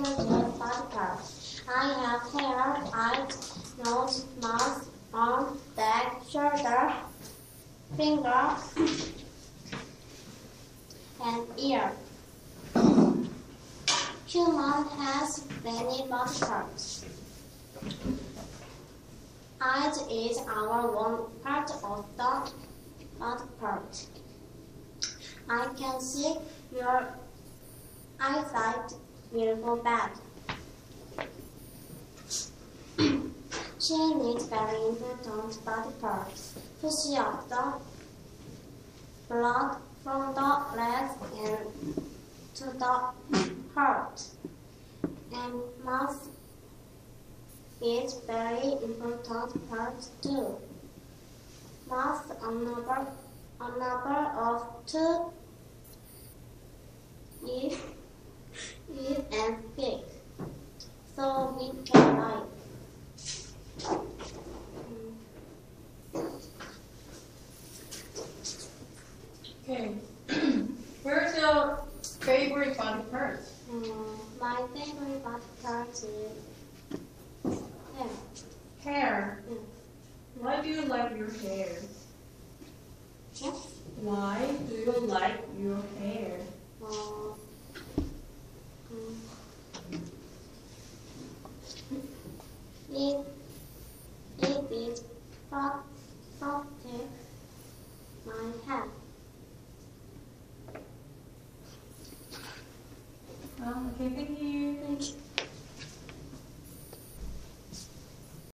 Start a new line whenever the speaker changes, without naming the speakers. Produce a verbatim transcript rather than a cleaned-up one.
favorite body parts. I have hair, eyes, nose, mouth, arm, back, shoulder, finger, and ear. Human has many body parts. Eyes is our one part of the body part. I can see your eyesight will go bad. Chin is very important body part. Pushing up the blood from the legs and to the heart. And mouth is very important part too. Mouth another another of two is is and big, so we can like.
Okay. Where's your favorite body part?
Um, my favorite body part is hair.
Hair.
Yeah.
Why do you like your hair?
Yeah.
Why do you like your hair?
Uh, um, it it is protect my head.
Oh, okay, thank you.
Thank you.